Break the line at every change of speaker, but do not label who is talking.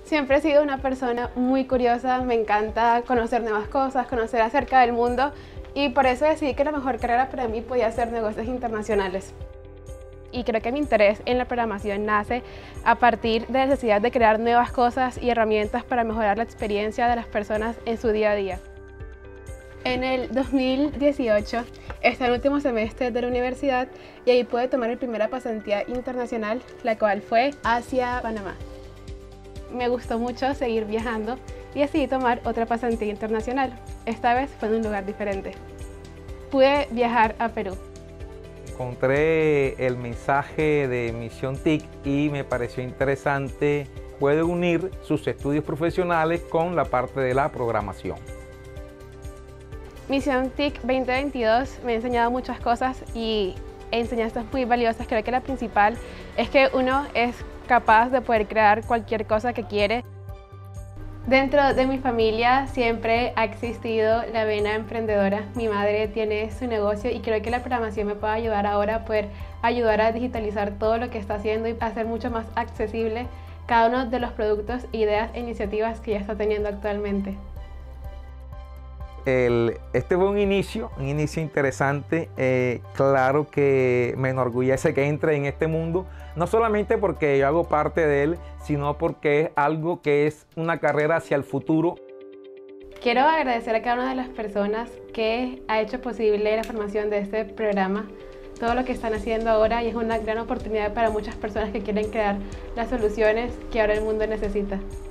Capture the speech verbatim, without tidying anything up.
Siempre he sido una persona muy curiosa, me encanta conocer nuevas cosas, conocer acerca del mundo y por eso decidí que la mejor carrera para mí podía ser negocios internacionales. Y creo que mi interés en la programación nace a partir de la necesidad de crear nuevas cosas y herramientas para mejorar la experiencia de las personas en su día a día. En el dos mil dieciocho está en el último semestre de la universidad y ahí pude tomar mi primera pasantía internacional, la cual fue hacia Panamá. Me gustó mucho seguir viajando y decidí tomar otra pasantía internacional. Esta vez fue en un lugar diferente. Pude viajar a Perú.
Encontré el mensaje de Misión T I C y me pareció interesante. Puede unir sus estudios profesionales con la parte de la programación.
Misión T I C veinte veintidós me ha enseñado muchas cosas y enseñanzas muy valiosas. Creo que la principal es que uno es capaz de poder crear cualquier cosa que quiere. Dentro de mi familia siempre ha existido la vena emprendedora. Mi madre tiene su negocio y creo que la programación me puede ayudar ahora a poder ayudar a digitalizar todo lo que está haciendo y hacer mucho más accesible cada uno de los productos, ideas e iniciativas que ya está teniendo actualmente.
El, este fue un inicio, un inicio interesante. Eh, claro que me enorgullece que entre en este mundo, no solamente porque yo hago parte de él, sino porque es algo que es una carrera hacia el futuro.
Quiero agradecer a cada una de las personas que ha hecho posible la formación de este programa, todo lo que están haciendo ahora, y es una gran oportunidad para muchas personas que quieren crear las soluciones que ahora el mundo necesita.